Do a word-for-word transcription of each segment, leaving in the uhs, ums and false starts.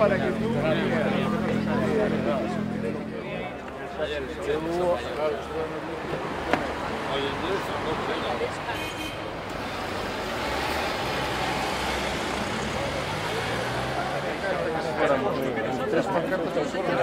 para que tú... Tres pancartas al suelo.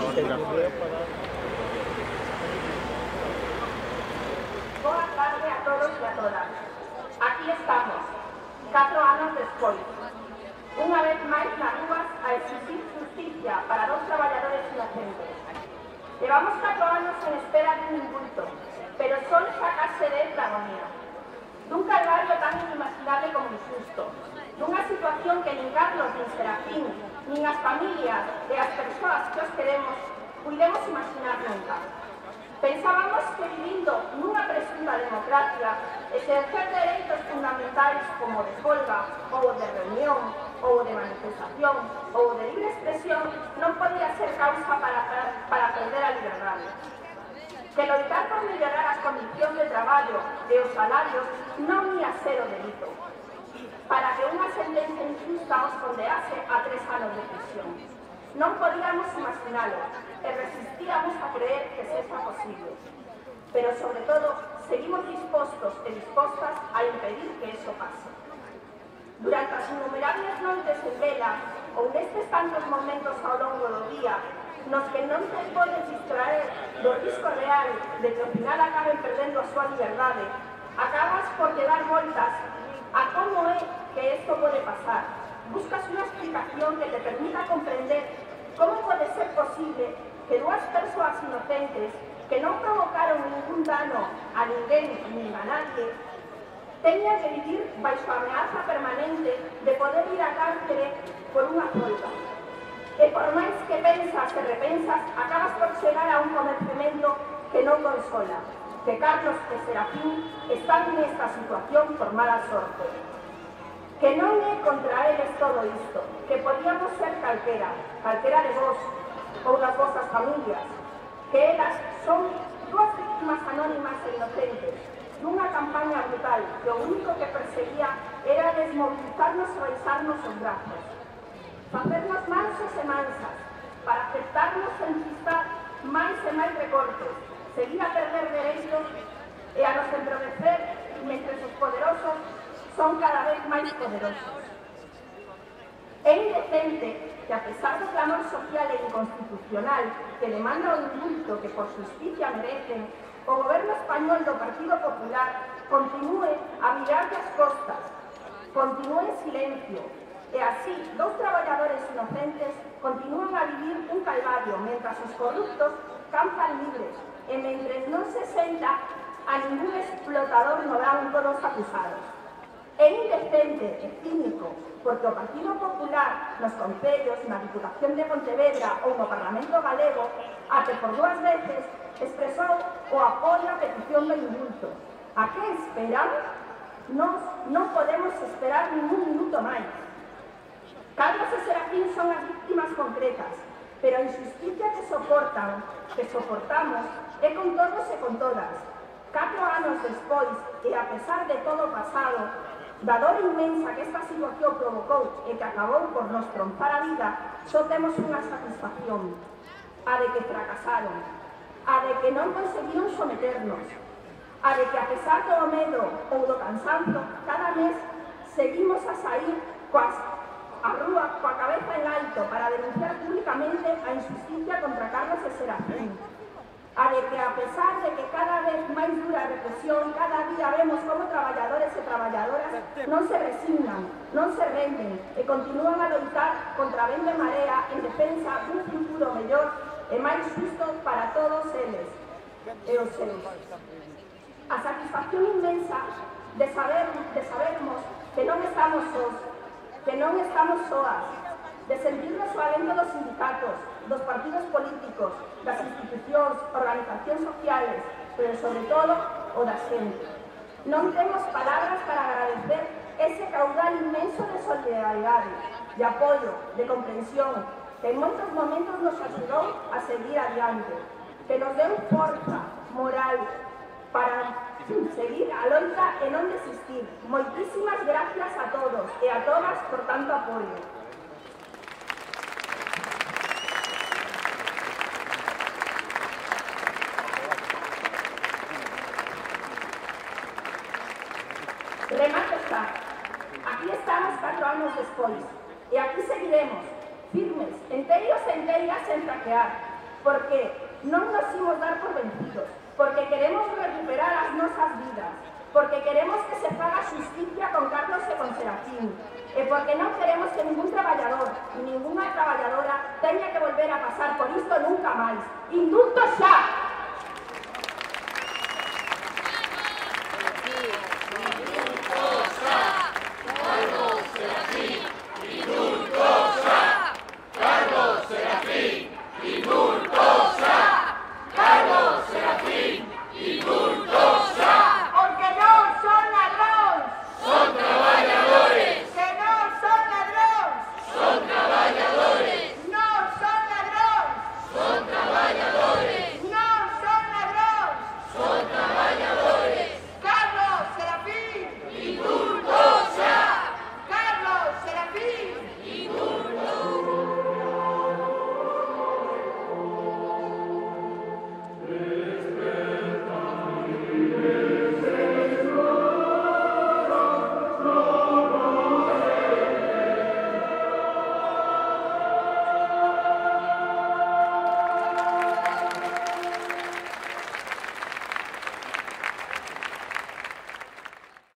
Boa tarde a todos e a todas. Aquí estamos, catro anos despois. Unha vez máis nas rúas a exigir justicia para dos traballadores inocentes. Levamos catro anos en espera dun indulto, pero son sacarse de la agonía. Dun calvario tan inimaginable como injusto. Dunha situación que nin Carlos, nin Serafín, nin as familias e as persoas que os queremos puidemos imaginar nunca. Pensábamos que vivindo nunha presunta democracia, exercer dereitos fundamentais como o de folga, ou o de reunión, ou o de manifestación, ou o de libre expresión, non podía ser causa para, para perder a liberdade. Que loitar por mellorar as condicións de traballo e os salarios non ia ser o delito, para que unha sentencia injusta os condease a tres anos de prisión. Non podíamos imaginalo e resistíamos a creer que sexa posible. Pero, sobre todo, seguimos dispostos e dispostas a impedir que eso pase. Durante as innumerables noites en vela ou nestes tantos momentos ao longo do día nos que non te podes distraer do risco real de que ao final acaben perdendo a súa liberdade, acabas por te dar voltas a como é que isto pode pasar. Buscas unha explicación que te permita comprender como pode ser posible que dúas persoas inocentes que non provocaron ningún dano a ninguén nin a nadie teñan que vivir baixo a ameaza permanente de poder ir a cárcere por unha folga. E por máis que pensas e repensas, acabas por chegar a un convencemento que non consola, que Carlos e Serafín están nesta situación por mala sorte. Que non é contra eles todo isto, que podíamos ser calquera, calquera de vos ou das vosas familias, que elas son dúas víctimas anónimas e inocentes nunha campaña brutal que o único que perseguía era desmovilizarnos e baixarnos os brazos, facernos mansos e mansas, para aceptarnos en chistar máis e máis recortes, seguir a perder dereitos e a nos embrovecer mentre os poderosos son cada vez máis poderosos. É indecente que, a pesar do clamor social e inconstitucional que demanda o indulto que por justicia merecen, o goberno español do Partido Popular continúe a mirar as costas, continúe en silencio, e así dos traballadores inocentes continúan a vivir un calvario mentras os corruptos campan libres e mentres non se senta a ningún explotador no banco dos acusados. É indecente e cínico porque o Partido Popular nos concellos, na Diputación de Pontevedra ou no Parlamento Galego, a que por dúas veces expresou o apoio á petición do indulto. A que esperan? Nos non podemos esperar ningún minuto máis. Carlos e Serafín son as víctimas concretas, pero a injusticia que soportan, que soportamos, é con todos e con todas. Catro anos despois, e a pesar de todo o pasado, da dor inmensa que esta situación provocou e que acabou por nos trombar a vida, só temos unha satisfacción, a de que fracasaron, a de que non conseguiron someternos, a de que a pesar do medo ou do cansanzo, cada mes seguimos a sair coas a rúa coa cabeza en alto para denunciar públicamente a injusticia contra Carlos e Serafín. A de que, a pesar de que cada vez máis dura a represión, cada día vemos como traballadores e traballadoras non se resignan, non se renden e continúan a loitar contra a vende marea en defensa dun futuro mellor e máis justo para todos eles e os seus. A satisfacción inmensa de, saber, de sabermos que non estamos sós, que non estamos soas, de sentirnos o alento dos sindicatos, dos partidos políticos, das institucións, organizacións sociales, pero sobre todo o da xente. Non temos palabras para agradecer ese caudal inmenso de solidaridade, de apoio, de comprensión, que en moitos momentos nos axudou a seguir adiante, que nos deu forza moral para seguir a loita e non desistir. Moitísimas gracias a todos e a todas por tanto apoio. despois. E aquí seguiremos, firmes, enterios e enterias en traquear, porque non nos imos dar por vencidos, porque queremos recuperar as nosas vidas, porque queremos que se faga justicia con Carlos e con Serafín, e porque non queremos que ningún traballador e ninguna traballadora teña que volver a pasar por isto nunca máis. Indulto xa!